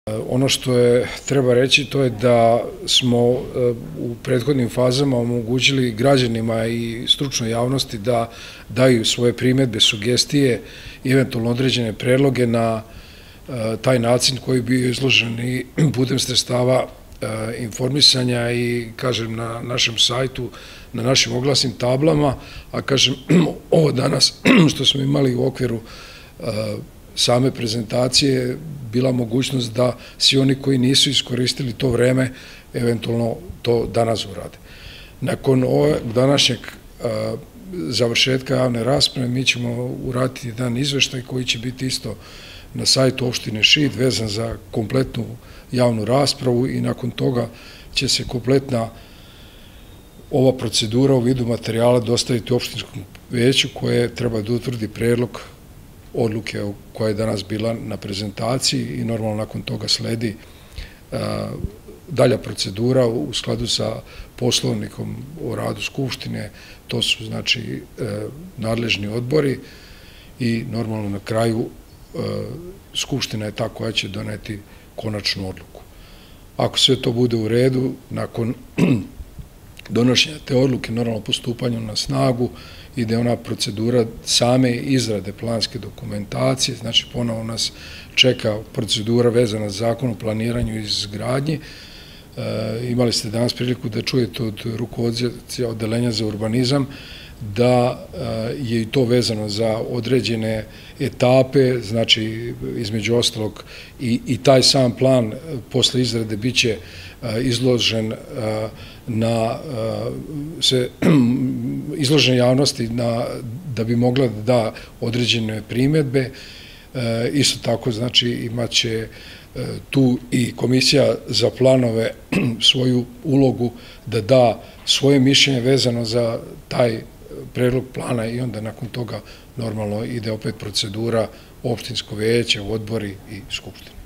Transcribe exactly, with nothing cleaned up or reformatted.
Ono što je treba reći to je da smo u prethodnim fazama omogućili građanima i stručnoj javnosti da daju svoje primjedbe, sugestije i eventualno određene predloge na taj način koji bi izložen i putem sredstava informisanja i, kažem, na našem sajtu, na našim oglasnim tablama, a, kažem, ovo danas što smo imali u okviru same prezentacije bila mogućnost da svi oni koji nisu iskoristili to vreme eventualno to danas urade. Nakon ovog današnjeg završetka javne rasprave mi ćemo uraditi jedan izveštaj koji će biti isto na sajtu opštine Šid vezan za kompletnu javnu raspravu i nakon toga će se kompletna ova procedura u vidu materijala dostaviti opštinskom veću koje treba da utvrdi predlog odluke koja je danas bila na prezentaciji i normalno nakon toga sledi dalja procedura u skladu sa poslovnikom o radu Skupštine, to su znači nadležni odbori i normalno na kraju Skupština je ta koja će doneti konačnu odluku. Ako sve to bude u redu, nakon donošenja te odluke, normalno postupanju na snagu, ide ona procedura same izrade planske dokumentacije, znači ponovo nas čeka procedura vezana za Zakon o planiranju i izgradnji. Imali ste danas priliku da čujete od rukovodioca Odeljenja za urbanizam da je i to vezano za određene etape, znači između ostalog i taj sam plan posle izrade biće izložen na izložen javnosti da bi mogla da da određene primjedbe. Isto tako, znači, imaće tu i Komisija za planove svoju ulogu da da svoje mišljenje vezano za taj predlog plana i onda nakon toga normalno ide opet procedura opštinsko veće, odbori i Skupština.